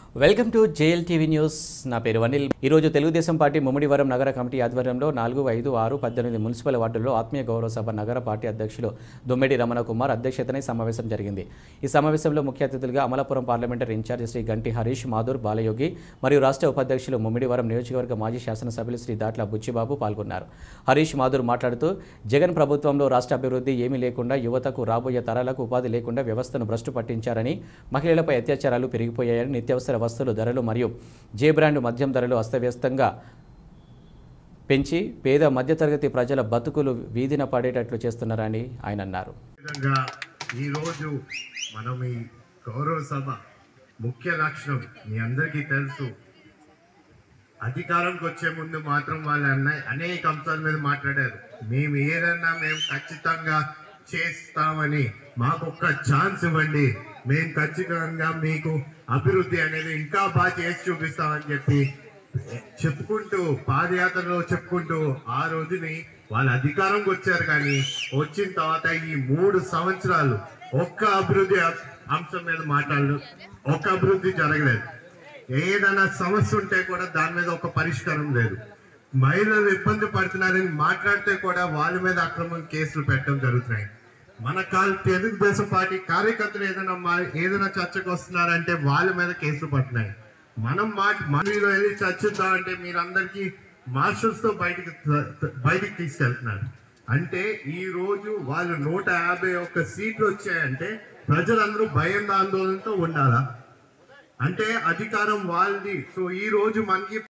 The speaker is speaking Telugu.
Welcome to JL TV news. నా పేరు అనిల్. ఈరోజు తెలుగుదేశం పార్టీ ముమ్మిడివరం నగర కమిటీ ఆధ్వర్యంలో 4, 5, 6, 18 మున్సిపల్ వార్డుల్లో ఆత్మీయ గౌరవ సభ నగర పార్టీ అధ్యక్షులు దొమ్మెడి రమణ కుమార్ అధ్యక్షతన సమావేశం జరిగింది. ఈ సమావేశంలో ముఖ్య అతిథులుగా అమలాపురం పార్లమెంటరీ ఇన్ఛార్జ్ శ్రీ గంటి హరీష్ మాధుర్ బాలయోగి మరియు రాష్ట్ర ఉపాధ్యక్షులు ముమ్మిడివరం నియోజకవర్గ మాజీ శాసనసభ్యులు శ్రీ దాట్ల బుచ్చిబాబు పాల్గొన్నారు. హరీష్ మాధుర్ మాట్లాడుతూ జగన్ ప్రభుత్వంలో రాష్ట్ర అభివృద్ధి ఏమీ లేకుండా యువతకు రాబోయే తరాలకు ఉపాధి లేకుండా వ్యవస్థను భ్రష్టు పట్టించారని, మహిళలపై అత్యాచారాలు పెరిగిపోయాయని, నిత్యావసర వస్తువుల ధరలు మరియు జే బ్రాండ్ మద్యం ధరలు అస్తవ్యస్తంగా పెంచి పేద మధ్యతరగతి ప్రజల బతుకులు వీధిన పడేటట్లు చేస్తున్నారని ఆయన అన్నారు. ఈరోజు మనం ఈ గౌరవ సభ ముఖ్య లక్ష్యం మీ అందరికీ తెలుసు. అధికారంకి వచ్చే ముందు మాత్రం వాళ్ళు అనేక అంశాల మీద మాట్లాడారు. మేము ఏదన్నా మేము ఖచ్చితంగా చేస్తామని, మాకు ఒక్క ఛాన్స్ ఇవ్వండి, మేము ఖచ్చితంగా మీకు అభివృద్ధి అనేది ఇంకా బాగా చేసి చూపిస్తామని చెప్పి చెప్పుకుంటూ పాదయాత్రలో చెప్పుకుంటూ ఆ రోజుని వాళ్ళ అధికారంకి వచ్చారు. కానీ వచ్చిన తర్వాత ఈ 3 సంవత్సరాలు ఒక్క అభివృద్ధి అంశం మీద మాట్లాడలేదు, ఒక్క అభివృద్ధి జరగలేదు. ఏదైనా సమస్య ఉంటే కూడా దాని మీద ఒక పరిష్కారం లేదు. మహిళలు ఇబ్బంది పడుతున్నారని మాట్లాడితే కూడా వాళ్ళ మీద అక్రమ కేసులు పెట్టడం జరుగుతున్నాయి. మన తెలుగుదేశం పార్టీ కార్యకర్తలు ఏదైనా చర్చకు వస్తున్నారంటే వాళ్ళ మీద కేసులు పడుతున్నాయి. మనం మనలో వెళ్ళి చర్చిద్దామంటే మీరందరికీ మార్షల్స్ తో బయటికి తీసుకెళ్తున్నారు. అంటే ఈ రోజు వాళ్ళు 151 సీట్లు వచ్చాయంటే ప్రజలందరూ భయం ఆందోళనతో ఉండాలా? అంటే అధికారం వాళ్ళది. సో ఈ రోజు మనకి